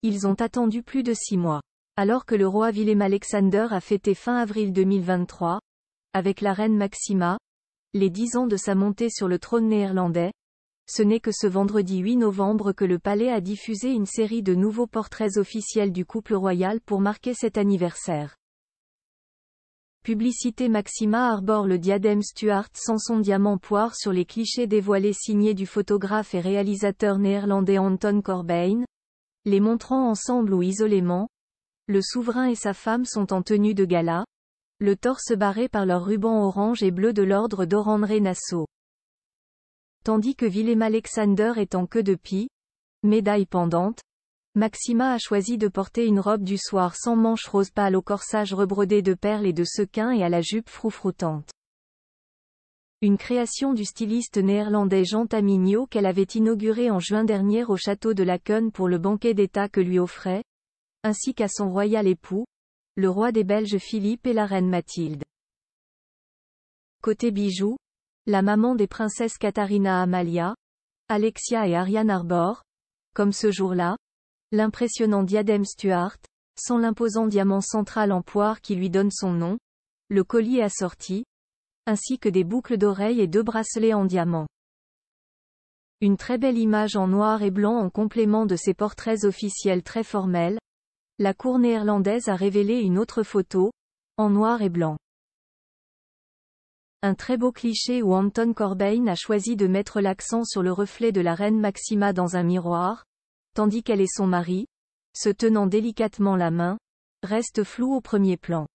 Ils ont attendu plus de 6 mois. Alors que le roi Willem-Alexander a fêté fin avril 2023, avec la reine Maxima, les 10 ans de sa montée sur le trône néerlandais, ce n'est que ce vendredi 8 novembre que le palais a diffusé une série de nouveaux portraits officiels du couple royal pour marquer cet anniversaire. Publicité. Maxima arbore le diadème Stuart sans son diamant poire sur les clichés dévoilés signés du photographe et réalisateur néerlandais Anton Corbijn. Les montrant ensemble ou isolément, le souverain et sa femme sont en tenue de gala, le torse barré par leur ruban orange et bleu de l'ordre d'Oranje-Nassau. Tandis que Willem-Alexander est en queue de pie, médaille pendante, Maxima a choisi de porter une robe du soir sans manches rose pâle au corsage rebrodé de perles et de sequins et à la jupe froufroutante. Une création du styliste néerlandais Jean Tamigno qu'elle avait inaugurée en juin dernier au château de Laken pour le banquet d'État que lui offrait, ainsi qu'à son royal époux, le roi des Belges Philippe et la reine Mathilde. Côté bijoux, la maman des princesses Katharina Amalia, Alexia et Ariane arbore, comme ce jour-là, l'impressionnant diadème Stuart, sans l'imposant diamant central en poire qui lui donne son nom, le collier assorti, ainsi que des boucles d'oreilles et 2 bracelets en diamant. Une très belle image en noir et blanc en complément de ces portraits officiels très formels. La cour néerlandaise a révélé une autre photo, en noir et blanc. Un très beau cliché où Anton Corbijn a choisi de mettre l'accent sur le reflet de la reine Maxima dans un miroir, tandis qu'elle et son mari, se tenant délicatement la main, restent flous au premier plan.